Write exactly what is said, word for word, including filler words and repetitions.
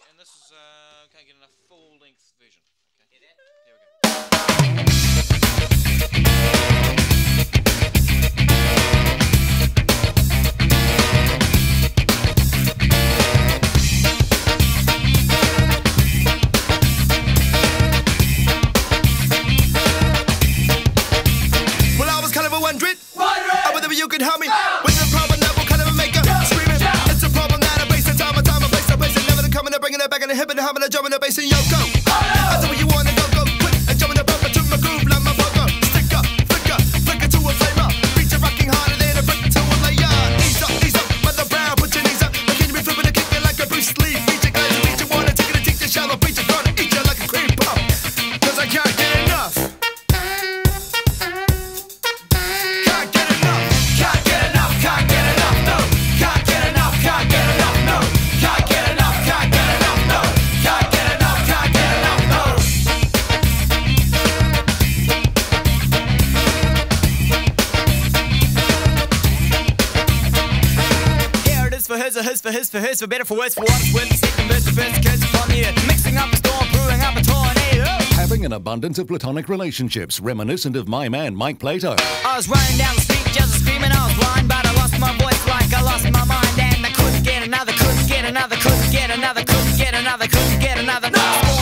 and this is, uh, can't get enough full-length version. Okay. Here we go. Well, I was kind of a wondering, I wonder if you could help me with the problem that will kind of a maker. Screaming, it's a problem that I base the time, a time, a place, a place, and never to coming and bringing it back and hipping and humming and jumping and bass and yo go. I do what you want and go go quick and jumping the bumper to my groove like my poker. Stick up, flicker, flicker to a flamer. Beat you rocking harder than a brick to a layer. Ease up, ease up, mother brown, put your knees up. But can you be flipping and kicking like a Bruce Lee? Beat you, glad you beat you, wanna take it and teach you shallow. Beat you, gonna eat you like a cream puff. Cause I can't get enough. For his, for his, for his, for his, for better, for worse, for worse, with the second verse, the first kids upon the earth, mixing up a storm, brewing up a tornado. Having an abundance of platonic relationships, reminiscent of my man Mike Plato. I was running down the street, just screaming, I was blind, but I lost my voice like I lost my mind, and I couldn't get another, couldn't get another, couldn't get another, couldn't get another, couldn't get another. No!